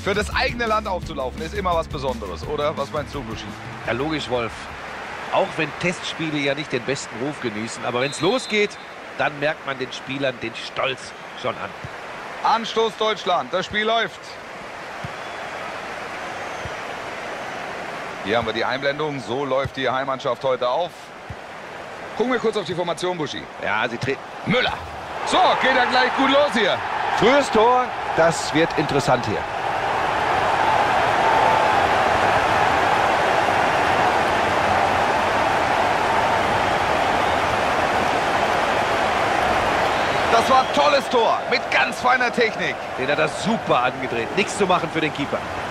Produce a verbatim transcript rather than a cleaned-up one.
Für das eigene Land aufzulaufen ist immer was Besonderes, oder? Was meinst du, Buschi? Ja, logisch, Wolf. Auch wenn Testspiele ja nicht den besten Ruf genießen, aber wenn es losgeht, dann merkt man den Spielern den Stolz schon an. Anstoß Deutschland, das Spiel läuft. Hier haben wir die Einblendung, so läuft die Heimmannschaft heute auf. Gucken wir kurz auf die Formation, Buschi. Ja, sie treten. Müller. So, geht ja gleich gut los hier. Frühes Tor, das wird interessant hier. Das war ein tolles Tor mit ganz feiner Technik. Den hat er super angedreht. Nichts zu machen für den Keeper.